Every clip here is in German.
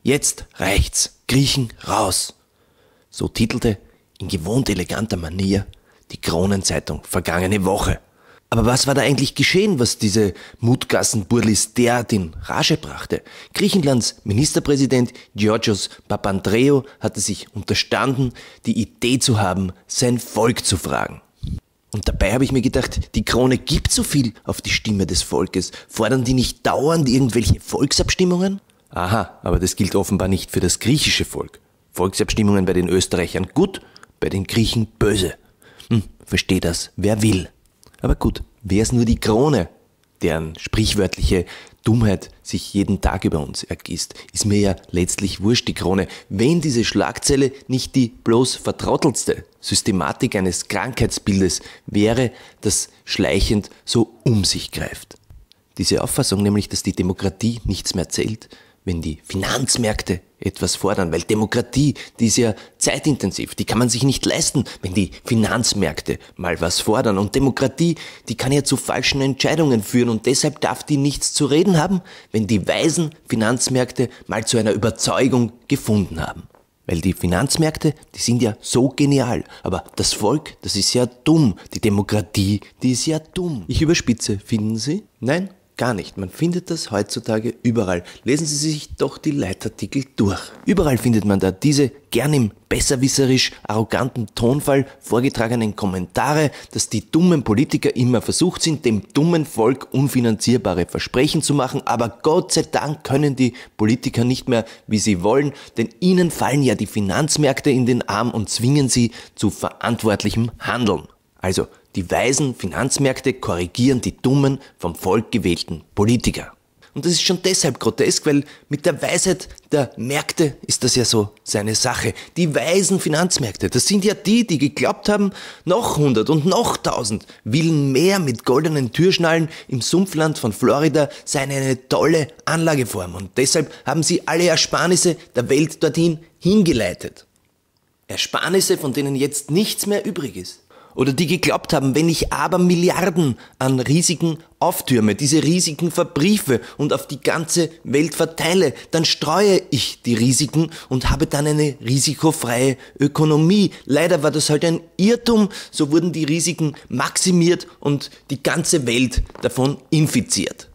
Jetzt reicht's. Griechen raus. So titelte in gewohnt eleganter Manier die Kronenzeitung vergangene Woche. Aber was war da eigentlich geschehen, was diese Mutgassenburlis derart in Rage brachte? Griechenlands Ministerpräsident Georgios Papandreou hatte sich unterstanden, die Idee zu haben, sein Volk zu fragen. Und dabei habe ich mir gedacht, die Krone gibt so viel auf die Stimme des Volkes. Fordern die nicht dauernd irgendwelche Volksabstimmungen? Aha, aber das gilt offenbar nicht für das griechische Volk. Volksabstimmungen bei den Österreichern gut, bei den Griechen böse. Versteh das, wer will. Aber gut, wär's nur die Krone, deren sprichwörtliche Dummheit sich jeden Tag über uns ergießt, ist mir ja letztlich wurscht, die Krone, wenn diese Schlagzeile nicht die bloß vertrottelste Systematik eines Krankheitsbildes wäre, das schleichend so um sich greift. Diese Auffassung nämlich, dass die Demokratie nichts mehr zählt, wenn die Finanzmärkte etwas fordern, weil Demokratie, die ist ja zeitintensiv, die kann man sich nicht leisten, wenn die Finanzmärkte mal was fordern. Und Demokratie, die kann ja zu falschen Entscheidungen führen und deshalb darf die nichts zu reden haben, wenn die weisen Finanzmärkte mal zu einer Überzeugung gefunden haben. Weil die Finanzmärkte, die sind ja so genial, aber das Volk, das ist ja dumm, die Demokratie, die ist ja dumm. Ich überspitze, finden Sie? Nein? Gar nicht. Man findet das heutzutage überall. Lesen Sie sich doch die Leitartikel durch. Überall findet man da diese gern im besserwisserisch arroganten Tonfall vorgetragenen Kommentare, dass die dummen Politiker immer versucht sind, dem dummen Volk unfinanzierbare Versprechen zu machen, aber Gott sei Dank können die Politiker nicht mehr, wie sie wollen, denn ihnen fallen ja die Finanzmärkte in den Arm und zwingen sie zu verantwortlichem Handeln. Also, die weisen Finanzmärkte korrigieren die dummen, vom Volk gewählten Politiker. Und das ist schon deshalb grotesk, weil mit der Weisheit der Märkte ist das ja so seine Sache. Die weisen Finanzmärkte, das sind ja die, die geglaubt haben, noch 100 und noch 1000 Villen mehr mit goldenen Türschnallen im Sumpfland von Florida seien eine tolle Anlageform. Und deshalb haben sie alle Ersparnisse der Welt dorthin hingeleitet. Ersparnisse, von denen jetzt nichts mehr übrig ist. Oder die geglaubt haben, wenn ich aber Milliarden an Risiken auftürme, diese Risiken verbriefe und auf die ganze Welt verteile, dann streue ich die Risiken und habe dann eine risikofreie Ökonomie. Leider war das halt ein Irrtum, so wurden die Risiken maximiert und die ganze Welt davon infiziert.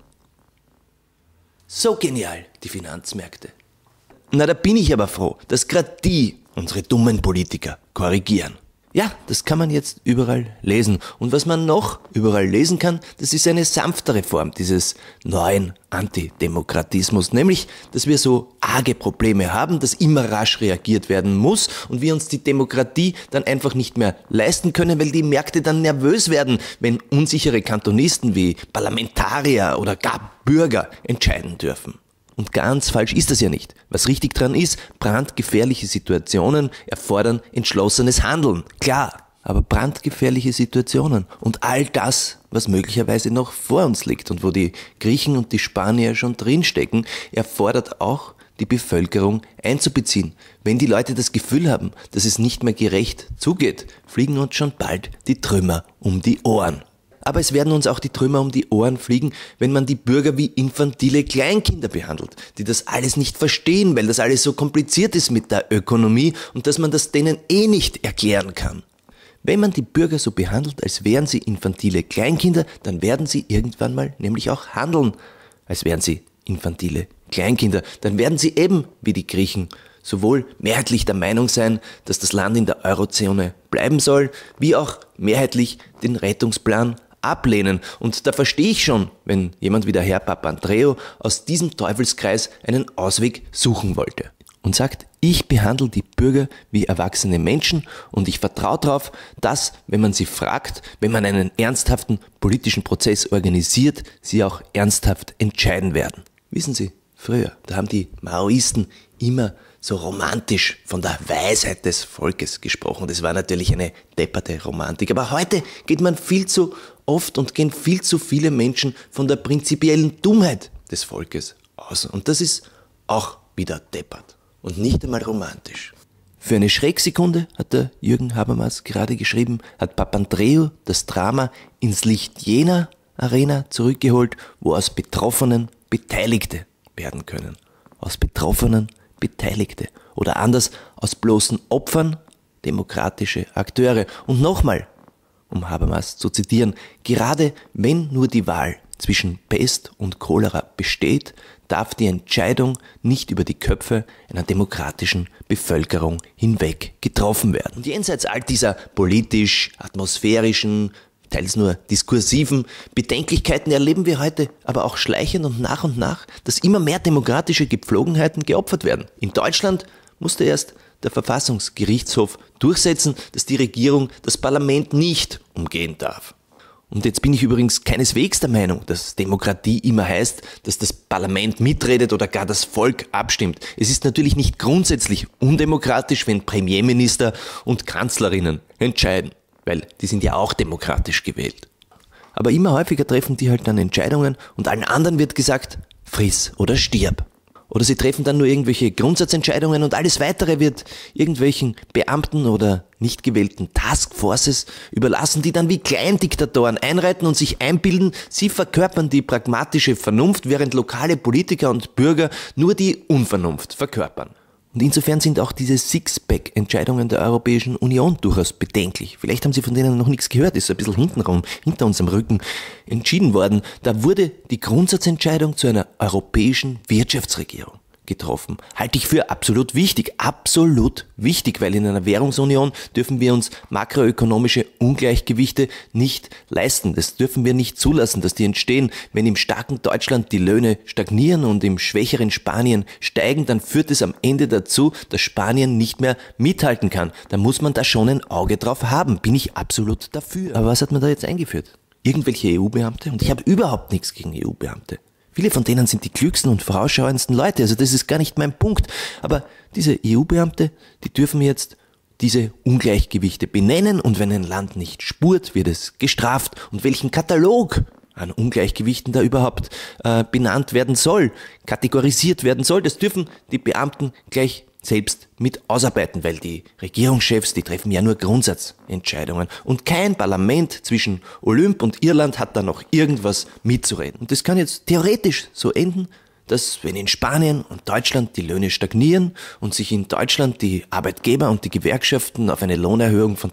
So genial, die Finanzmärkte. Na, da bin ich aber froh, dass gerade die, unsere dummen Politiker, korrigieren. Ja, das kann man jetzt überall lesen. Und was man noch überall lesen kann, das ist eine sanftere Form dieses neuen Antidemokratismus. Nämlich, dass wir so arge Probleme haben, dass immer rasch reagiert werden muss und wir uns die Demokratie dann einfach nicht mehr leisten können, weil die Märkte dann nervös werden, wenn unsichere Kantonisten wie Parlamentarier oder gar Bürger entscheiden dürfen. Und ganz falsch ist das ja nicht. Was richtig dran ist, brandgefährliche Situationen erfordern entschlossenes Handeln. Klar, aber brandgefährliche Situationen und all das, was möglicherweise noch vor uns liegt und wo die Griechen und die Spanier schon drinstecken, erfordert auch die Bevölkerung einzubeziehen. Wenn die Leute das Gefühl haben, dass es nicht mehr gerecht zugeht, fliegen uns schon bald die Trümmer um die Ohren. Aber es werden uns auch die Trümmer um die Ohren fliegen, wenn man die Bürger wie infantile Kleinkinder behandelt, die das alles nicht verstehen, weil das alles so kompliziert ist mit der Ökonomie und dass man das denen eh nicht erklären kann. Wenn man die Bürger so behandelt, als wären sie infantile Kleinkinder, dann werden sie irgendwann mal nämlich auch handeln, als wären sie infantile Kleinkinder. Dann werden sie eben, wie die Griechen, sowohl mehrheitlich der Meinung sein, dass das Land in der Eurozone bleiben soll, wie auch mehrheitlich den Rettungsplan ablehnen. Und da verstehe ich schon, wenn jemand wie der Herr Papandreou aus diesem Teufelskreis einen Ausweg suchen wollte. Und sagt, ich behandle die Bürger wie erwachsene Menschen und ich vertraue darauf, dass, wenn man sie fragt, wenn man einen ernsthaften politischen Prozess organisiert, sie auch ernsthaft entscheiden werden. Wissen Sie, früher, da haben die Maoisten immer so romantisch von der Weisheit des Volkes gesprochen. Das war natürlich eine depperte Romantik. Aber heute geht man viel zu oft und gehen viel zu viele Menschen von der prinzipiellen Dummheit des Volkes aus. Und das ist auch wieder deppert und nicht einmal romantisch. Für eine Schrecksekunde, hat der Jürgen Habermas gerade geschrieben, hat Papandreou das Drama ins Licht jener Arena zurückgeholt, wo aus Betroffenen Beteiligte werden können. Aus Betroffenen Beteiligte oder anders aus bloßen Opfern demokratische Akteure. Und nochmal, um Habermas zu zitieren, gerade wenn nur die Wahl zwischen Pest und Cholera besteht, darf die Entscheidung nicht über die Köpfe einer demokratischen Bevölkerung hinweg getroffen werden. Und jenseits all dieser politisch-atmosphärischen, teils nur diskursiven Bedenklichkeiten erleben wir heute aber auch schleichend und nach, dass immer mehr demokratische Gepflogenheiten geopfert werden. In Deutschland musste erst der Verfassungsgerichtshof durchsetzen, dass die Regierung das Parlament nicht umgehen darf. Und jetzt bin ich übrigens keineswegs der Meinung, dass Demokratie immer heißt, dass das Parlament mitredet oder gar das Volk abstimmt. Es ist natürlich nicht grundsätzlich undemokratisch, wenn Premierminister und Kanzlerinnen entscheiden, weil die sind ja auch demokratisch gewählt. Aber immer häufiger treffen die halt dann Entscheidungen und allen anderen wird gesagt, friss oder stirb. Oder sie treffen dann nur irgendwelche Grundsatzentscheidungen und alles Weitere wird irgendwelchen Beamten oder nicht gewählten Taskforces überlassen, die dann wie Kleindiktatoren einreiten und sich einbilden, sie verkörpern die pragmatische Vernunft, während lokale Politiker und Bürger nur die Unvernunft verkörpern. Und insofern sind auch diese Sixpack-Entscheidungen der Europäischen Union durchaus bedenklich. Vielleicht haben Sie von denen noch nichts gehört, ist so ein bisschen hintenrum, hinter unserem Rücken entschieden worden. Da wurde die Grundsatzentscheidung zu einer europäischen Wirtschaftsregierung getroffen. Halte ich für absolut wichtig, weil in einer Währungsunion dürfen wir uns makroökonomische Ungleichgewichte nicht leisten. Das dürfen wir nicht zulassen, dass die entstehen. Wenn im starken Deutschland die Löhne stagnieren und im schwächeren Spanien steigen, dann führt es am Ende dazu, dass Spanien nicht mehr mithalten kann. Da muss man da schon ein Auge drauf haben, bin ich absolut dafür. Aber was hat man da jetzt eingeführt? Irgendwelche EU-Beamte? Und ich habe überhaupt nichts gegen EU-Beamte. Viele von denen sind die klügsten und vorausschauendsten Leute, also das ist gar nicht mein Punkt. Aber diese EU-Beamte, die dürfen jetzt diese Ungleichgewichte benennen und wenn ein Land nicht spurt, wird es gestraft. Und welchen Katalog an Ungleichgewichten da überhaupt benannt werden soll, kategorisiert werden soll, das dürfen die Beamten gleich selbst mit ausarbeiten, weil die Regierungschefs, die treffen ja nur Grundsatzentscheidungen und kein Parlament zwischen Olymp und Irland hat da noch irgendwas mitzureden. Und das kann jetzt theoretisch so enden, dass wenn in Spanien und Deutschland die Löhne stagnieren und sich in Deutschland die Arbeitgeber und die Gewerkschaften auf eine Lohnerhöhung von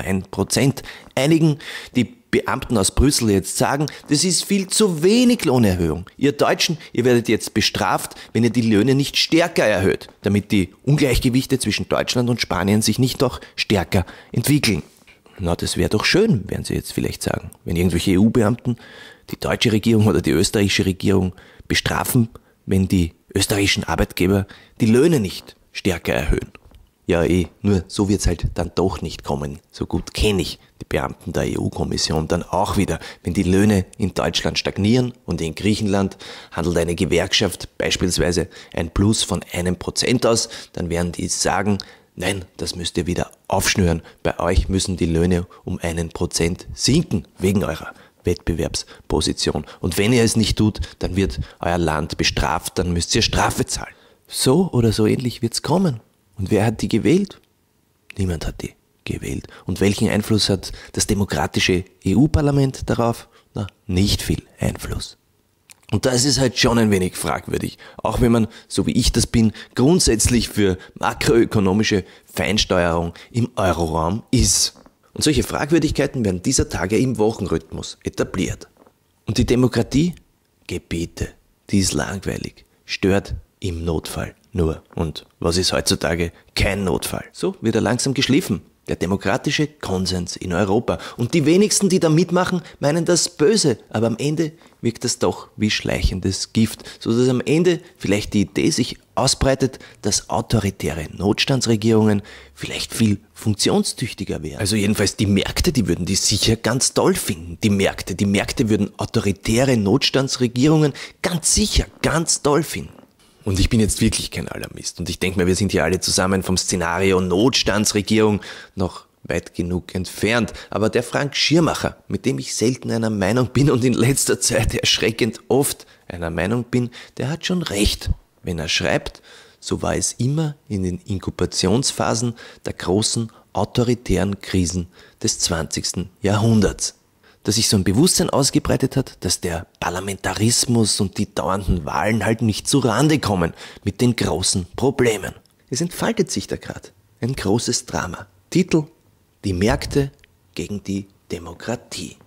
3,1% einigen, die Beamten aus Brüssel jetzt sagen, das ist viel zu wenig Lohnerhöhung. Ihr Deutschen, ihr werdet jetzt bestraft, wenn ihr die Löhne nicht stärker erhöht, damit die Ungleichgewichte zwischen Deutschland und Spanien sich nicht noch stärker entwickeln. Na, das wäre doch schön, werden Sie jetzt vielleicht sagen, wenn irgendwelche EU-Beamten die deutsche Regierung oder die österreichische Regierung bestrafen, wenn die österreichischen Arbeitgeber die Löhne nicht stärker erhöhen. Ja, nur so wird's halt dann doch nicht kommen. So gut kenne ich die Beamten der EU-Kommission dann auch wieder. Wenn die Löhne in Deutschland stagnieren und in Griechenland handelt eine Gewerkschaft beispielsweise ein Plus von 1% aus, dann werden die sagen, nein, das müsst ihr wieder aufschnüren. Bei euch müssen die Löhne um 1% sinken, wegen eurer Wettbewerbsposition. Und wenn ihr es nicht tut, dann wird euer Land bestraft, dann müsst ihr Strafe zahlen. So oder so ähnlich wird's kommen. Und wer hat die gewählt? Niemand hat die gewählt. Und welchen Einfluss hat das demokratische EU-Parlament darauf? Na, nicht viel Einfluss. Und das ist halt schon ein wenig fragwürdig, auch wenn man, so wie ich das bin, grundsätzlich für makroökonomische Feinsteuerung im Euroraum ist. Und solche Fragwürdigkeiten werden dieser Tage im Wochenrhythmus etabliert. Und die Demokratie? Gebete, die ist langweilig, stört im Notfall nur. Und was ist heutzutage kein Notfall? So wird er langsam geschliffen. Der demokratische Konsens in Europa. Und die wenigsten, die da mitmachen, meinen das böse. Aber am Ende wirkt das doch wie schleichendes Gift. So dass am Ende vielleicht die Idee sich ausbreitet, dass autoritäre Notstandsregierungen vielleicht viel funktionstüchtiger wären. Also jedenfalls die Märkte, die würden die sicher ganz toll finden. Die Märkte würden autoritäre Notstandsregierungen ganz sicher ganz toll finden. Und ich bin jetzt wirklich kein Alarmist. Und ich denke mir, wir sind hier alle zusammen vom Szenario Notstandsregierung noch weit genug entfernt. Aber der Frank Schirmacher, mit dem ich selten einer Meinung bin und in letzter Zeit erschreckend oft einer Meinung bin, der hat schon recht, wenn er schreibt, so war es immer in den Inkubationsphasen der großen autoritären Krisen des 20. Jahrhunderts. dass sich so ein Bewusstsein ausgebreitet hat, dass der Parlamentarismus und die dauernden Wahlen halt nicht zu Rande kommen mit den großen Problemen. Es entfaltet sich da gerade ein großes Drama. Titel: Die Märkte gegen die Demokratie.